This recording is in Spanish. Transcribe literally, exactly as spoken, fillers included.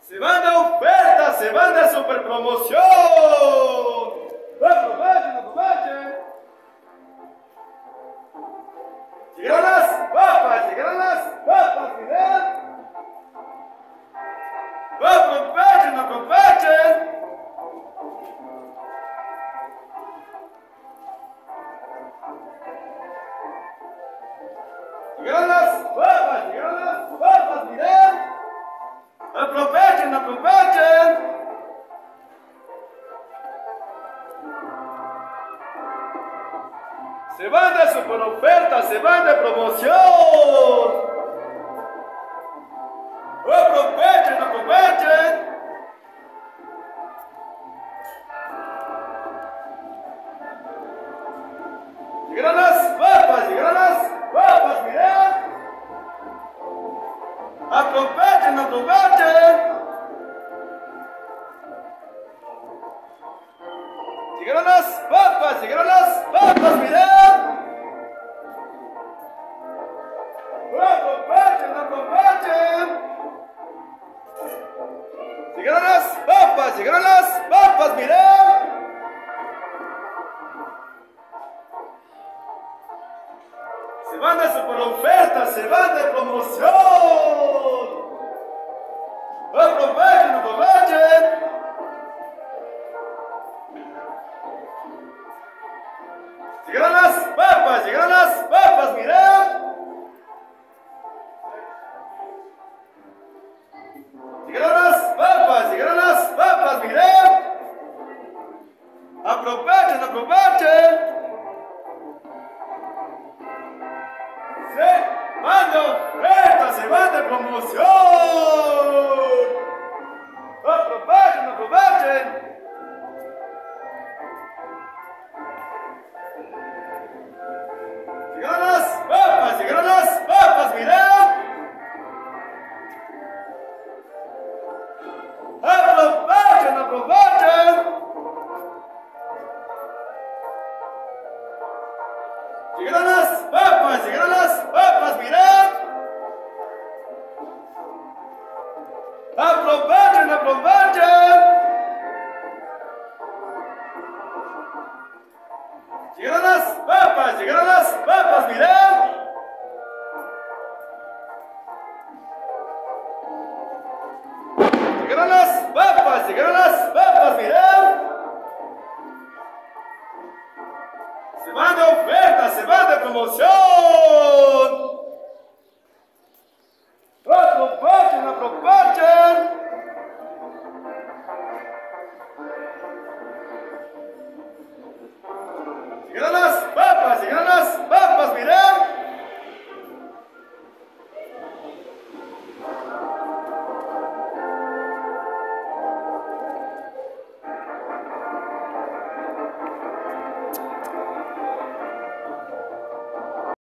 Se van de oferta, se van de super promoción. Aprovechen, aprovechen. Llegaron las papas, llegaron las papas, miren. Aprovechen, aprovechen. Llegaron las papas, llegaron las papas, miren. Aprovechen, aprovechen. Se van de super oferta, se van de promoción. Aprovechen, aprovechen. Llegaron las papas, llegaron las papas, miren. Aprovechen, aprovechen. Llegaron las papas, llegaron las papas, miren. Aprovechen, aprovechen. Llegaron las papas, llegaron las papas, miren. Se van de super oferta, se van de promoción. Aprovechen, aprovechen. Llegaron las papas, llegaron las papas, miren. Llegaron las papas, llegaron las papas, miren. Aprovechen, aprovechen. Se van de oferta, se van de promoción. Aprovechen, aprovechen. Llegaron las papas, llegaron las papas, miren. Aprovechen, aprovechen. Llegaron las papas, llegaron las papas, miren. Aprovechen, aprovechen. Llegaron las papas, llegaron las papas, miren. Llegaron las papas, llegaron las papas, miren. Se van de oferta, se van de promoción.